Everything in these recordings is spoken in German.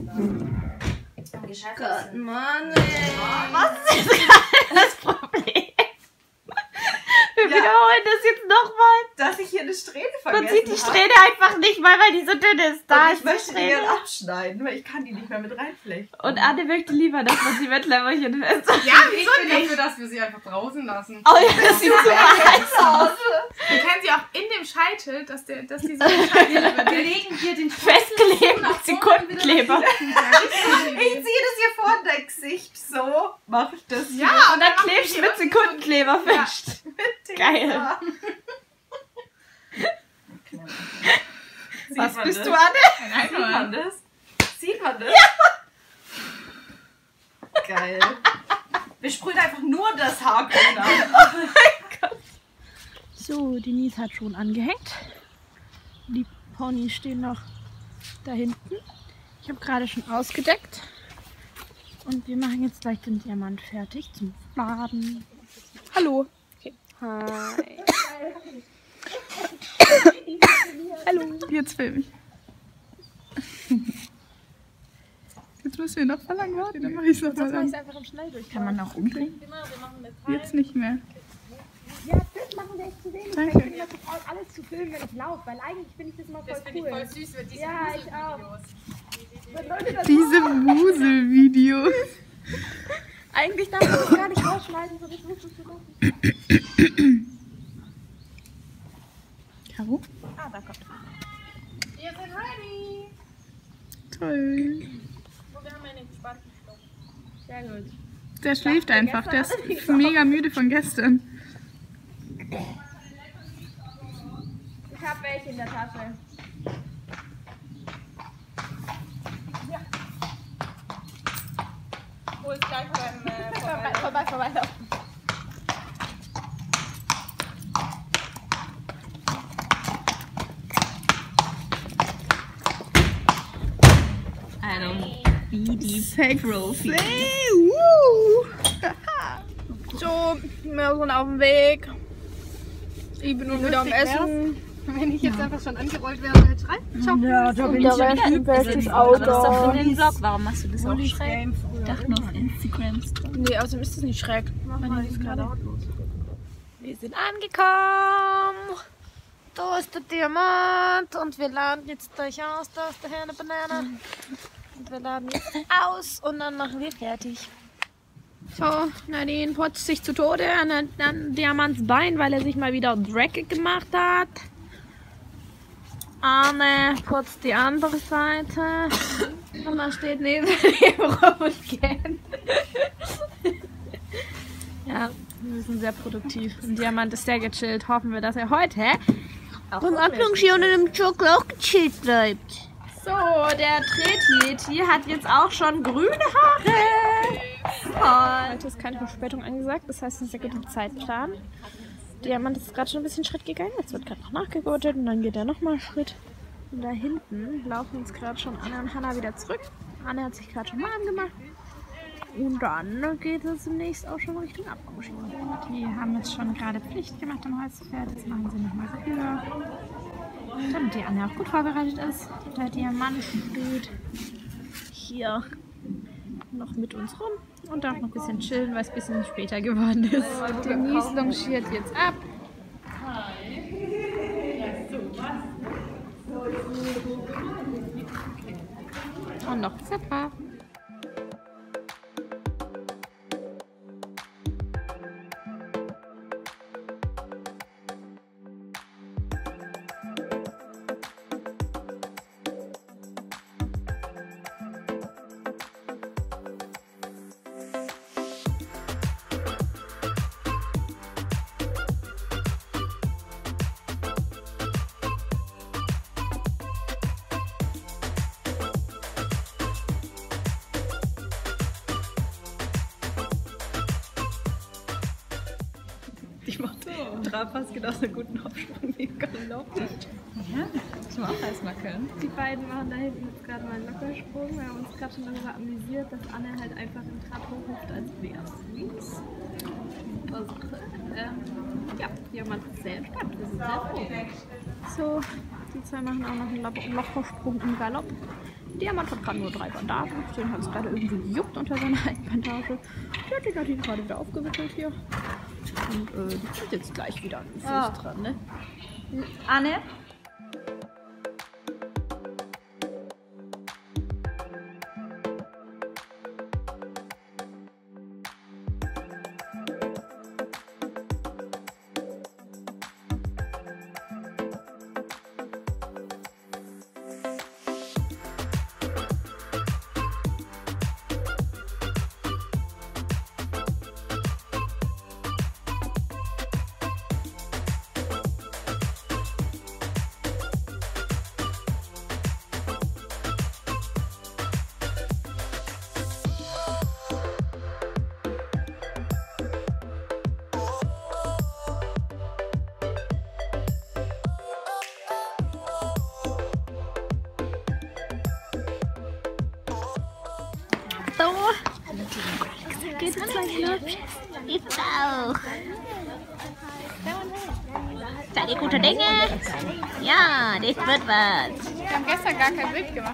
Gott, Mann, Was ist jetzt gerade das Problem? Wir wiederholen das jetzt nochmal. Dass ich hier eine Strähne vergessen Man sieht die Strähne einfach nicht mal, weil die so dünn ist. Da und ist ich die möchte die Strähne. gerne abschneiden, weil ich kann die nicht mehr mit reinflechten. Und Anne möchte lieber, dass man sie mit Lämmerchen fest. Ja, ich bin dafür, dass wir sie einfach draußen lassen. Oh ja, das sieht so heiß aus. Wir können sie auch in dem Scheitel, dass die so einen Scheitel wir legen dir den Festgeklebt mit Sekundenkleber. Ich ziehe das hier vor dein Gesicht. So mache ich das. Ja, Und dann klebst du mit Sekundenkleber fest. Geil. Was bist du, Anne? Sieht man das? Sieht man das? Ja. Geil. Wir sprühen einfach nur das Haargrün an. So, Denise hat schon angehängt. Die Ponys stehen noch da hinten. Ich habe gerade schon ausgedeckt. Und wir machen jetzt gleich den Diamant fertig zum Baden. Hallo. Okay. Hi. Hallo. Jetzt film ich. Jetzt müssen wir noch verlangen warten, dann mache ich es noch mal an. Einfach im Schnelldurchlauf. Kann man auch umdrehen? Genau, wir machen das Jetzt nicht mehr. Ja, das machen wir echt zu wenig. Danke. Ich bin immer zu faul, alles zu filmen, wenn ich laufe, weil eigentlich finde ich das immer voll Das finde ich cool. voll süß mit diesen Ja, ich auch. Videos. Wenn Leute das Diese Wuselvideos. eigentlich darf man das gar nicht rausschneiden, so das musst du lassen. Caro? Ah, da kommt. Wir sind ready. Toll. Wir haben einen gespannten Stoff. Sehr gut. Der schläft einfach, der ist mega müde von gestern. Ich habe welche in der Tasche. Ja. Hol es gleich beim Vorbei. Sexy. So, wir sind auf dem Weg. Ich bin nun wieder am Essen. Wenn ich jetzt einfach schon angerollt wäre, halt rein. Ja, da bin ich ja bestes Auto. Das ist doch für den Vlog. Warum machst du das auch schräg? Ich dachte nur auf Instagram. Nee, außerdem ist das nicht schräg. Wir sind angekommen. Da ist der Diamant und wir laden jetzt gleich aus. Da ist der Herr eine Banane. Und wir laden jetzt aus und dann machen wir fertig. So, Nadine putzt sich zu Tode an Diamants Bein, weil er sich mal wieder dreckig gemacht hat. Arne putzt die andere Seite. Und da steht neben ihm rum und gähnt. Ja, wir sind sehr produktiv. Und Diamant ist sehr gechillt. Hoffen wir, dass er heute beim Abplongieren und im Joggen auch gechillt bleibt. So, der Tretjeti hat jetzt auch schon grüne Haare. Heute ist keine Verspätung angesagt, das heißt, ein sehr guter Zeitplan. Diamant ist gerade schon ein bisschen Schritt gegangen, jetzt wird gerade noch nachgegurtet und dann geht er nochmal Schritt. Und da hinten laufen uns gerade schon Anne und Hannah wieder zurück. Anne hat sich gerade schon warm gemacht. Und dann geht es demnächst auch schon Richtung Abplongieren. Die haben jetzt schon gerade Pflicht gemacht am Holzpferd, jetzt machen sie nochmal Kühe. Damit die Anne auch gut vorbereitet ist. Der Diamant steht hier noch mit uns rum und darf noch ein bisschen chillen, weil es ein bisschen später geworden ist. Denise longiert jetzt ab. Und noch Zeppa. Ich mache Trabpass genauso einen guten Aufsprung wie Galopp. Ja, das muss man auch erstmal können. Die beiden machen da hinten jetzt gerade mal einen Lockersprung. Wir haben uns gerade schon darüber amüsiert, dass Anne halt einfach im Trab hochhüpft, als wäre es ja, jemand ist sehr entspannt. Wir sind sehr froh. So, die zwei machen auch noch einen Lockersprung im Galopp. Diamant hat gerade nur 3 Bandagen. Den hat es gerade irgendwie gejuckt unter seiner einen Bandage. Der hat ihn gerade wieder aufgewickelt hier. Und die kommt jetzt gleich wieder an den Fuß dran, ne? Anne? So, geht es gleich los? Ich auch. Seid ihr gute Dinge? Ja, das wird was. Wir haben gestern gar kein Bild gemacht.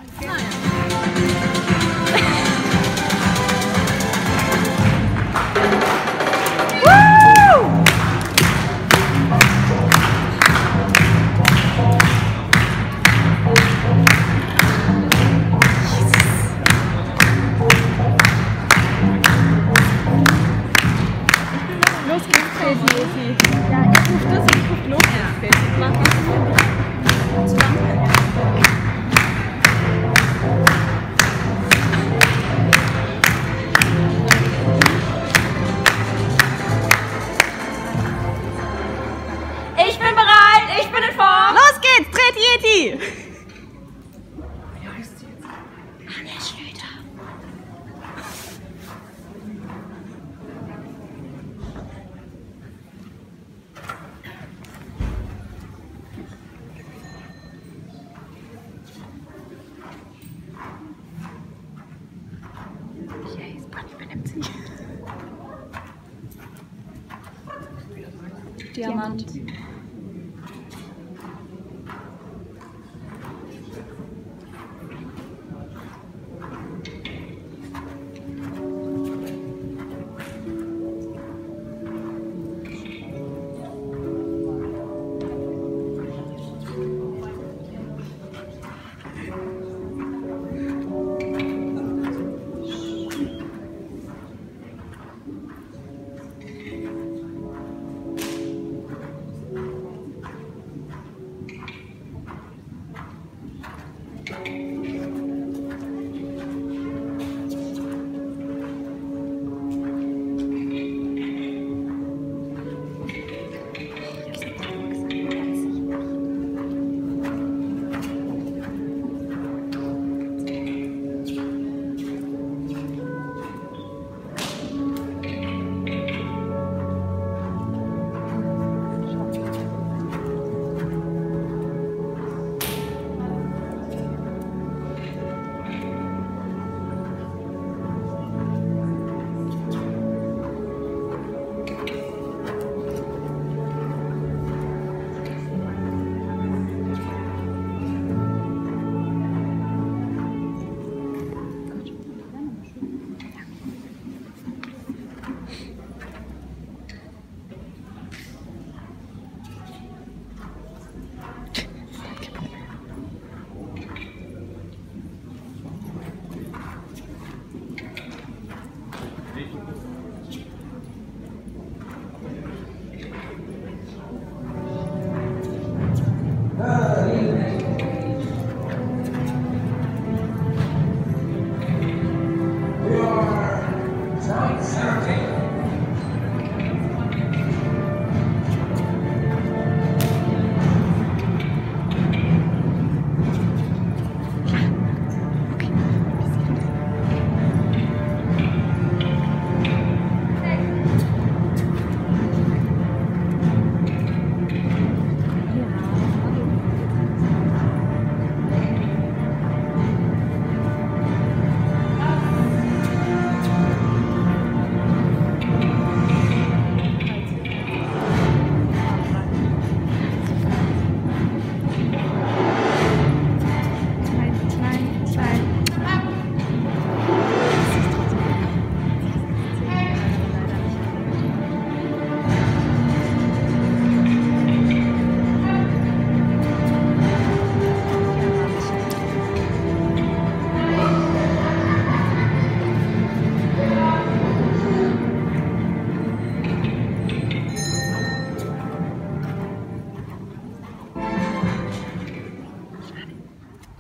Ich bin bereit, ich bin in Form. Los geht's, dreht Yeti! Diamant.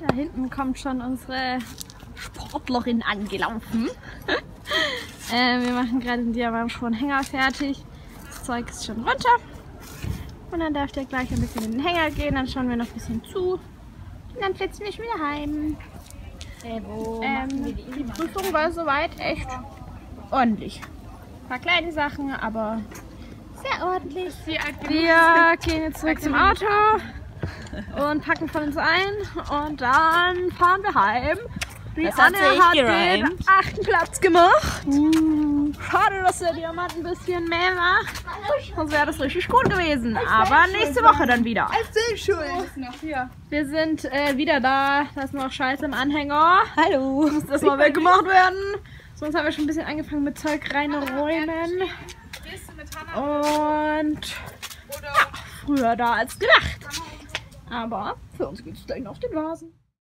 Da hinten kommt schon unsere Sportlerin angelaufen. Wir machen gerade den Diamantsprung-Hänger fertig. Das Zeug ist schon runter. Und dann darf der gleich ein bisschen in den Hänger gehen. Dann schauen wir noch ein bisschen zu. Und dann flitzen wir schon wieder heim. Die Prüfung war soweit echt ordentlich. Ein paar kleine Sachen, aber sehr ordentlich. Wir gehen jetzt zurück zum Auto und packen von uns ein und dann fahren wir heim. Die Anne hat den 8. Platz gemacht. Schade, dass der Diamant ein bisschen mehr macht. Sonst wäre das richtig gut gewesen. Aber nächste Woche dann wieder. Wir sind wieder da. Da ist noch Scheiße im Anhänger. Hallo. Muss das mal weggemacht werden. Sonst haben wir schon ein bisschen angefangen mit Zeug reinräumen. Und ja, früher da als gedacht. Aber für uns geht es gleich noch auf den Vasen.